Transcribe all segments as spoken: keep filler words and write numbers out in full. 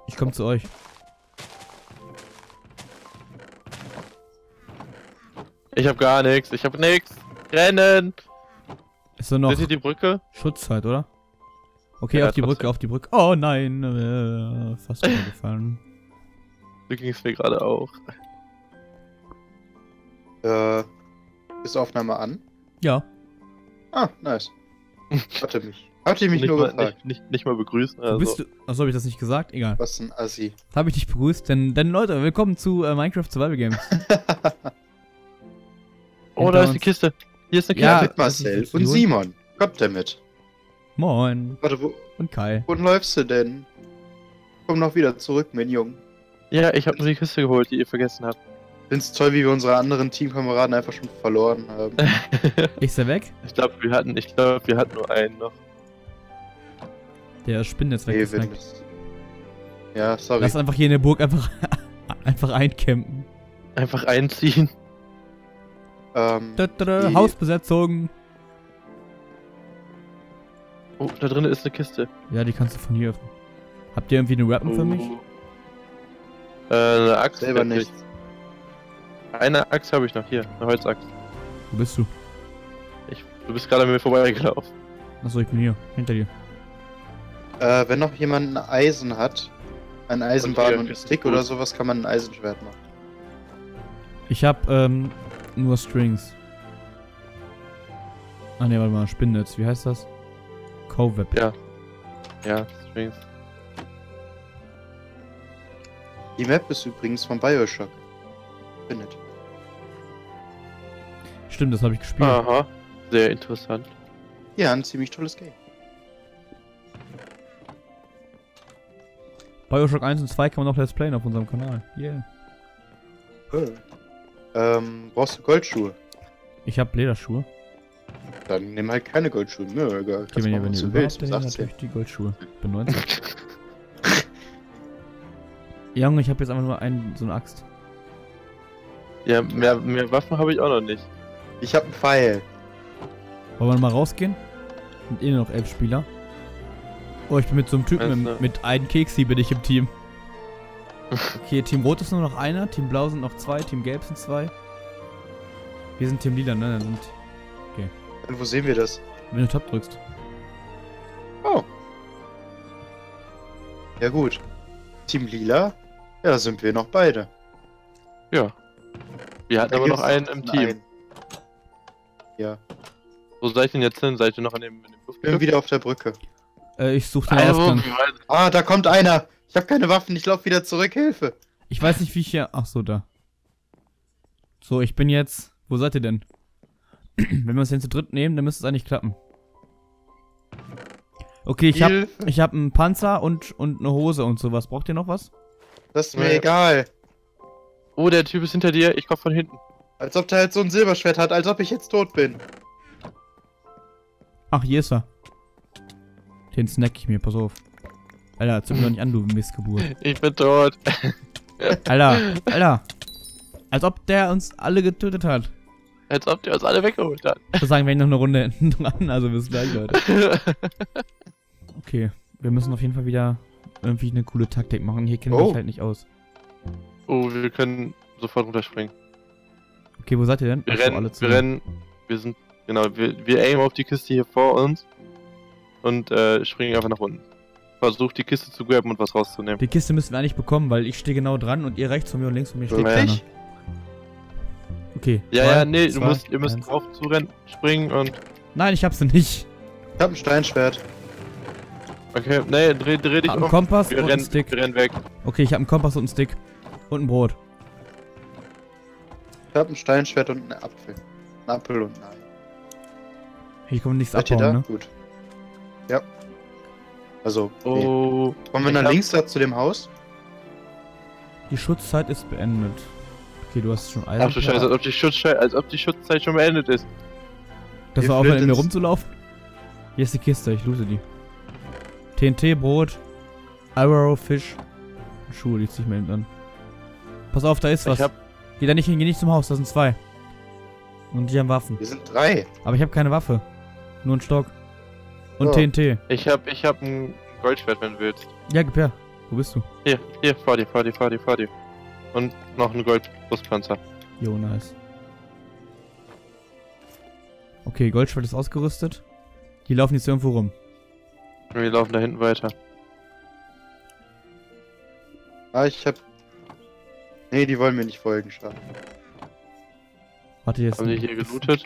Ich komme zu euch. Ich hab gar nichts. Ich hab nichts. Rennen! Ist so noch Seht ihr die Brücke? Schutzzeit, oder? Okay, Ja, auf die trotzdem. Brücke, auf die Brücke. Oh nein, äh, fast gefallen. So ging es mir gerade auch. Äh, ist Aufnahme an? Ja. Ah, nice. Hatte mich. Habt ihr mich Nicht nur mal, gefragt? nicht, nicht, nicht mal begrüßen. Wo Also. bist du? Achso, habe ich das nicht gesagt? Egal. Was ein Assi. Habe ich dich begrüßt, denn, denn Leute, willkommen zu äh, Minecraft Survival Games. Oh, da ist die Kiste. Hier ist eine Kiste. Ja, Ja, mit das ist Marcel jetzt und die Simon. Kommt der mit? Moin. Warte, wo, Und Kai. wohin läufst du denn? Komm noch wieder zurück, mein Junge. Ja, ich habe nur die Kiste geholt, die ihr vergessen habt. Find's toll, wie wir unsere anderen Teamkameraden einfach schon verloren haben. Ist er weg? Ich glaube, wir hatten, ich glaube, wir hatten nur einen noch. Der Spinne ist Nee, wenn weggesnackt. das- Ja, sorry. Lass einfach hier in der Burg einfach, einfach eincampen. Einfach einziehen. Ähm, Da, da, da, Die- Hausbesetzung. Oh, da drin ist eine Kiste. Ja, die kannst du von hier öffnen. Habt ihr irgendwie eine Weapon für mich? Äh, eine Axt. selber hätte ich. nichts. Eine Axt habe ich noch hier, eine Holzaxt. Wo bist du? Ich, du bist gerade an mir vorbeigelaufen. Achso, ich bin hier. Hinter dir. Äh, wenn noch jemand ein Eisen hat, ein Eisenbahn hier und einen ist Stick gut. oder sowas, kann man ein Eisenschwert machen. Ich hab, ähm, nur Strings. Ah ne, warte mal, Spinnnetz. Wie heißt das? Cowweb. Ja. Ja, Strings. Die Map ist übrigens von Bioshock. Findet. Stimmt, das habe ich gespielt. Aha. Sehr interessant. Ja, ein ziemlich tolles Game. Bioshock eins und zwei kann man noch Let's Playen auf unserem Kanal. Yeah. Ähm, brauchst du Goldschuhe? Ich hab Lederschuhe. Dann nimm halt keine Goldschuhe. Nö, egal. Okay, wenn ihr, wenn ihr du überhaupt, willst, bis dann achtzehn. natürlich die Goldschuhe. Ich bin neunzehn. Junge, ich habe jetzt einfach nur einen, so eine Axt. Ja, mehr, mehr Waffen habe ich auch noch nicht. Ich hab einen Pfeil. Wollen wir mal rausgehen? Sind eh nur noch elf Spieler. Oh, ich bin mit so einem Typen, Meinst im, du? mit einem Keksi bin ich im Team. Okay, Team Rot ist nur noch einer, Team Blau sind noch zwei, Team Gelb sind zwei. Wir sind Team Lila, ne? Dann sind, Und wo sehen wir das? wenn du Tab drückst. Oh. Ja gut. Team Lila? Ja, sind wir noch beide. Ja. Wir hatten Da aber noch gibt's einen im Team. einen. Ja. Wo seid ihr denn jetzt hin? Seid ihr noch an dem, in dem Ich bin Luftballon? wieder auf der Brücke. Äh, ich suche den Also, Ausgang. Ah, da kommt einer. Ich habe keine Waffen. Ich laufe wieder zurück. Hilfe. Ich weiß nicht, wie ich hier... Ach so, da. So, ich bin jetzt... Wo seid ihr denn? Wenn wir uns den zu dritt nehmen, dann müsste es eigentlich klappen. Okay, ich hab, Hilfe. ich hab einen Panzer und, und eine Hose und sowas. Braucht ihr noch was? Das ist mir Nee. egal. Oh, der Typ ist hinter dir, ich komm von hinten. Als ob der halt so ein Silberschwert hat, als ob ich jetzt tot bin. Ach, hier ist er. Den snack ich mir, pass auf. Alter, zünd mich doch nicht an, du Missgeburt. Ich bin tot. Alter, Alter. Als ob der uns alle getötet hat. Als ob der uns alle weggeholt hat. Ich würde sagen, wir haben noch eine Runde hinten dran, also bis gleich, Leute. Okay, wir müssen auf jeden Fall wieder irgendwie eine coole Taktik machen. Hier kennen wir Oh. mich halt nicht aus. Oh, wir können sofort runterspringen. Okay, wo seid ihr denn? Wir Ach so, rennen, alle wir zusammen. rennen, wir sind, genau, wir, wir aimen auf die Kiste hier vor uns und äh, springen einfach nach unten. Versucht die Kiste zu graben und was rauszunehmen. Die Kiste müssen wir eigentlich bekommen, weil ich stehe genau dran und ihr rechts von mir und links von mir steht keiner. Wirklich? Okay. Ja, zwei, ja, nee, du zwei, musst, ihr müsst eins. drauf zurennen, springen und, Nein, ich hab sie nicht. Ich hab ein Steinschwert. okay, nee, dreh, dreh dich Hab einen um. Kompass Wir und einen rennen, Stick. wir rennen weg. Okay, ich hab einen Kompass und einen Stick. Und ein Brot. Ich hab ein Steinschwert und einen Apfel. Ein Apfel und ein Ei. Hier kann man nichts Seid ihr da? abbauen, ne? Gut. Ja. Also, nee. Oh, Kommen wir ich nach hab- links da zu dem Haus? Die Schutzzeit ist beendet. Okay, du hast schon Eisen. ach du Scheiße, als ob die Schutzzeit, als ob die Schutzzeit schon beendet ist. Das Wir war aufhören, in mir flirt ins- rumzulaufen. Hier ist die Kiste, ich loote die. T N T, Brot, Arrow, Fisch, Schuhe, die zieh ich mir hinten an. Pass auf, da ist was. Ich hab, Geh da nicht hin, geh nicht zum Haus, da sind zwei. Und die haben Waffen. Wir sind drei. Aber ich habe keine Waffe. Nur einen Stock. Und So. T N T. ich hab, ich hab ein Goldschwert, wenn du willst. Ja, gib her. Wo bist du? Hier, hier, vor dir, vor dir, vor dir, vor dir. Und noch ein Goldbrustpanzer. Jo, nice. Okay, Goldschwert ist ausgerüstet. Die laufen jetzt irgendwo rum. Wir laufen da hinten weiter. Ah, ich hab... Nee, die wollen mir nicht folgen, schade. Warte, jetzt. Haben die hier gelootet?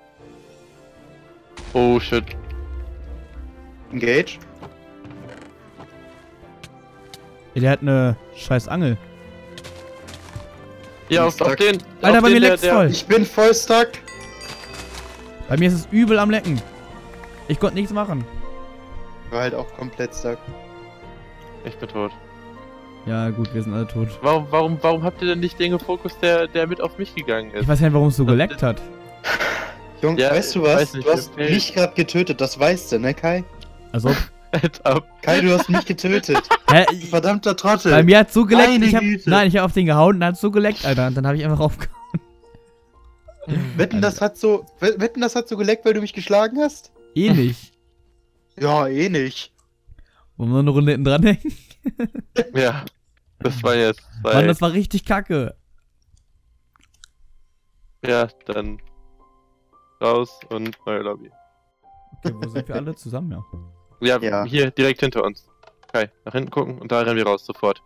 Oh shit. Engage? Ja, der hat eine scheiß Angel. Ja, auf, auf den. Alter, auf bei den, mir der- leckt's der- voll. Ich bin voll stuck. Bei mir ist es übel am Lecken. Ich konnte nichts machen. Ich war halt auch komplett stuck. Ich bin tot. Ja, gut, wir sind alle tot. Warum, warum, warum habt ihr denn nicht den gefokust, der, der mit auf mich gegangen ist? Ich weiß nicht, warum es so geleckt hat. Junge, Ja, weißt du ich was? weiß nicht, du hast okay. mich gerade getötet, das weißt du, ne Kai? Also, Halt ab. Kai, du hast mich getötet. hä? Du verdammter Trottel. Bei mir hat so geleckt. Meine Ich hab, Güte. nein, ich hab auf den gehauen und hat so geleckt, Alter. Und dann habe ich einfach aufgehauen. Wetten, das hat so, wetten, das hat so geleckt, weil du mich geschlagen hast? Eh nicht. Ja, eh nicht. Wollen wir noch eine Runde hinten dranhängen? Ja. Das war jetzt. Zwei. Mann, das war richtig kacke. Ja, dann. Raus und neue Lobby. Okay, wo sind wir alle zusammen, ja? Ja, Ja. hier direkt hinter uns. Okay, nach hinten gucken und da rennen wir raus, sofort.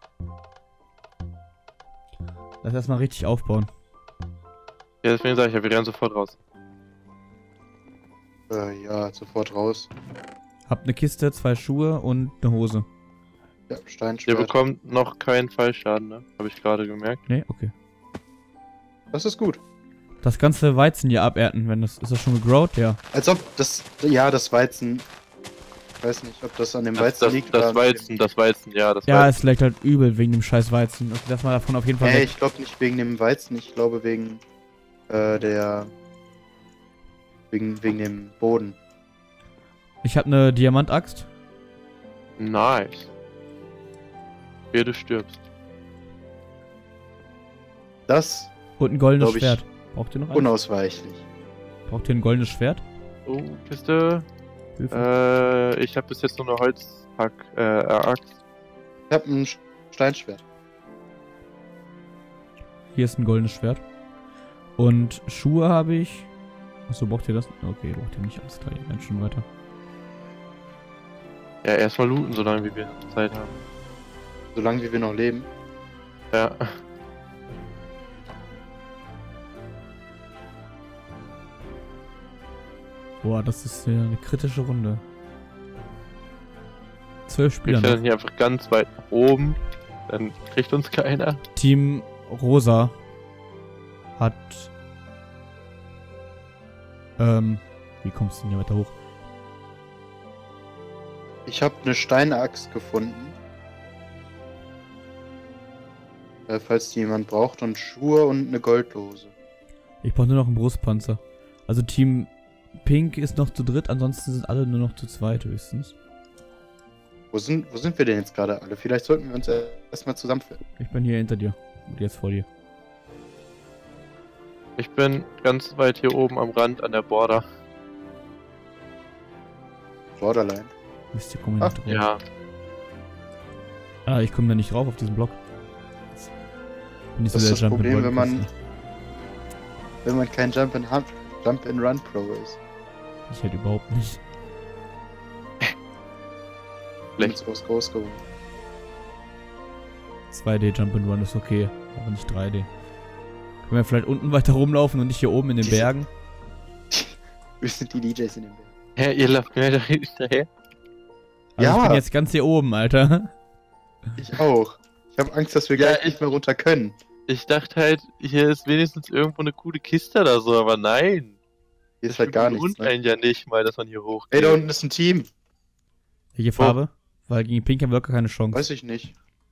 Lass erstmal richtig aufbauen. Ja, deswegen sage ich ja, wir rennen sofort raus. Äh, ja, sofort raus. Habt eine Kiste, zwei Schuhe und eine Hose. Ja, Ihr Steinschwert. bekommt noch keinen Fallschaden, ne? Habe ich gerade gemerkt. Nee, okay. Das ist gut. Das ganze Weizen hier abernten, wenn das. Ist das schon gegrowt? Ja. Als ob das, ja, das Weizen. Ich weiß nicht, ob das an dem Das, Weizen das, liegt. das oder an Weizen, das Weizen, ja, das Ja, Weizen. es leckt halt übel wegen dem scheiß Weizen. Okay, lass mal davon auf jeden dem- Fall Nee, weg. ich glaube nicht wegen dem Weizen, ich glaube wegen äh, der. Wegen, wegen dem Boden. Ich habe eine Diamantaxt. Nice. Wer du stirbst. Das Und ein goldenes Glaub ich, Schwert. Braucht ihr noch eins? unausweichlich. Braucht ihr ein goldenes Schwert? Oh, Kiste. Hilfe. Äh, ich habe bis jetzt nur eine Holzhack, äh, Axt. Ich hab ein Sch- Steinschwert. Hier ist ein goldenes Schwert. Und Schuhe habe ich. Achso, braucht ihr das? Okay, braucht ihr nicht. Alles klar, ihr rennt schon weiter. Ja, erstmal looten, solange wie wir Zeit haben. Solange wie wir noch leben. Ja. Boah, das ist äh, eine kritische Runde. Zwölf Spieler Wir noch. stellen hier einfach ganz weit nach oben. Dann kriegt uns keiner. Team Rosa hat. Ähm, wie kommst du denn hier weiter hoch? Ich habe eine Steinaxt gefunden. Äh, falls die jemand braucht. Und Schuhe und eine Golddose. Ich brauche nur noch einen Brustpanzer. Also Team Pink ist noch zu dritt, ansonsten sind alle nur noch zu zweit höchstens. Wo sind, wo sind wir denn jetzt gerade alle? Vielleicht sollten wir uns erstmal zusammenfinden. Ich bin hier hinter dir. Und jetzt vor dir. Ich bin ganz weit hier oben am Rand an der Border. Borderline. Mist, hier kommen wir nicht drauf. Ja. Ah, ich komme da nicht drauf auf diesen Block. Bin nicht Das so ist der das Problem, wenn man- Jump-and-Run-Künstler. Wenn man kein Jump and, Hum- Jump and Run Pro ist. Ich halt überhaupt nicht. Schlecht. Nichts was groß geworden. zwei D Jump-and-Run ist okay, aber nicht drei D. Können wir vielleicht unten weiter rumlaufen und nicht hier oben in den Diese- Bergen? Wir sind die D Js in dem Berg. Hä, ihr lauft mir da hinterher? Also Ja. ich bin jetzt ganz hier oben, Alter. Ich auch. Ich habe Angst, dass wir Ja, gleich ich- nicht mehr runter können. Ich dachte halt, hier ist wenigstens irgendwo eine coole Kiste oder so, aber nein. Hier ist halt gar nichts. Und Ne? einen ja nicht mal, dass man hier hochgeht. Ey, da unten ist ein Team. Welche Farbe? Weil gegen Pink haben wir locker keine Chance. Weiß ich nicht.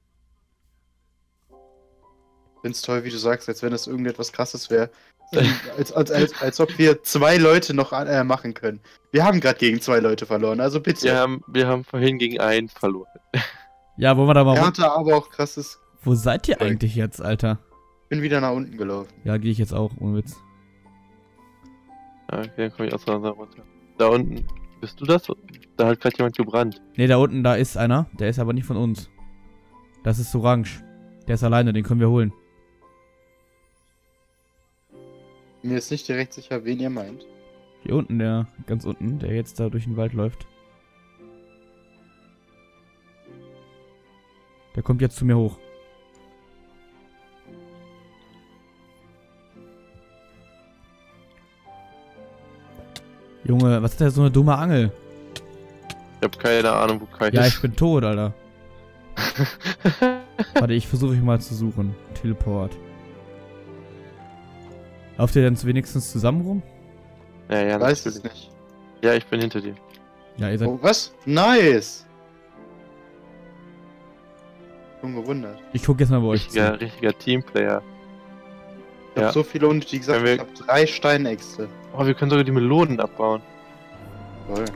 Find's toll, wie du sagst, als wenn das irgendetwas krasses wäre. Als, als, als, als ob wir zwei Leute noch äh, machen können. Wir haben gerade gegen zwei Leute verloren, also bitte. Wir haben, wir haben vorhin gegen einen verloren. Ja, wollen wir da mal Er rum? hatte aber auch krasses. Wo seid ihr Zeug. eigentlich jetzt, Alter? Ich bin wieder nach unten gelaufen. Ja, gehe ich jetzt auch, ohne Witz. Ja, okay, dann komme ich aus der runter. Da unten, bist du das? Da hat gerade jemand gebrannt. Ne, da unten, da ist einer. Der ist aber nicht von uns. Das ist orange. Der ist alleine, den können wir holen. Mir ist nicht direkt sicher, wen ihr meint. Hier unten, der, ganz unten, der jetzt da durch den Wald läuft. Der kommt jetzt zu mir hoch. Junge, was ist denn so eine dumme Angel? Ich hab keine Ahnung, wo Kai Ja, ist. ich bin tot, Alter. Warte, ich versuche ihn mal zu suchen. Teleport. Lauft ihr denn wenigstens zusammen rum? Ja, ja, Ich weiß natürlich. es nicht. Ja, ich bin hinter dir. Ja, ihr seid... Oh, was? Nice! Ich bin gewundert. Ich guck jetzt mal bei euch Richtiger, zu. richtiger Teamplayer. Ich Ja. hab so viele und wie gesagt, Wenn wir- ich hab drei Steinäxte. Oh, wir können sogar die Melonen abbauen. Toll.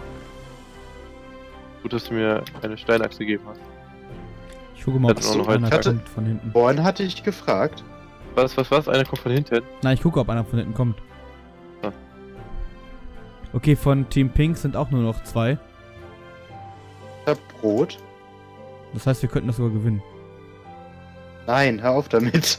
Gut, dass du mir eine Steinachse gegeben hast. Ich gucke mal, ob Hätten wir noch einer heute- kommt von hinten. Vorhin hatte ich gefragt. Was, was, was? Einer kommt von hinten. Nein, ich gucke, ob einer von hinten kommt. Ah. Okay, von Team Pink sind auch nur noch zwei. Ich hab Brot. Das heißt, wir könnten das sogar gewinnen. Nein, hör auf damit.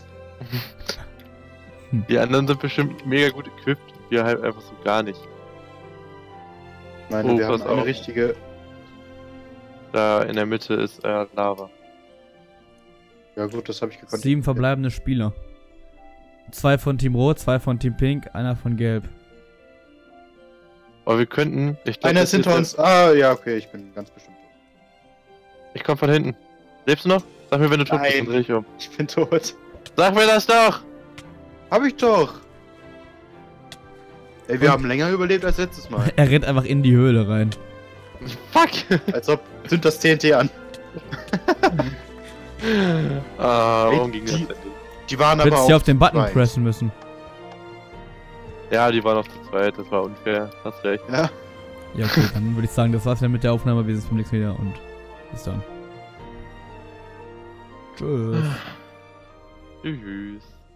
Die anderen sind bestimmt mega gut equipped. Wir halt einfach so gar nicht. Ich meine, Oh, wir haben pass eine auf. richtige... Da in der Mitte ist äh, Lava. Ja gut, das habe ich gekonnt. Sieben verbleibende Spieler. Zwei von Team Rot, zwei von Team Pink, einer von Gelb. Aber wir könnten. Ich glaub, Einer das ist hinter jetzt- uns. Ah, ja, okay, ich bin ganz bestimmt tot. Ich komm von hinten. Lebst du noch? Sag mir, wenn du tot bist, Nein. dann dreh ich um. Ich bin tot. Sag mir das doch! Hab ich doch! Ey, wir Und- haben länger überlebt als letztes Mal. Er rennt einfach in die Höhle rein. Fuck! Als ob... Zünd das T N T an. ah, Ey, warum ging das die- denn nicht? Die waren Du aber hättest auch hier auf den Button zweit. pressen müssen. Ja, die waren noch zu zweit, das war unfair. Hast recht. Ja. Ja, okay, dann würde ich sagen, das war's dann mit der Aufnahme. Wir sehen uns beim nächsten Mal wieder und bis dann. Tschüss. Tschüss.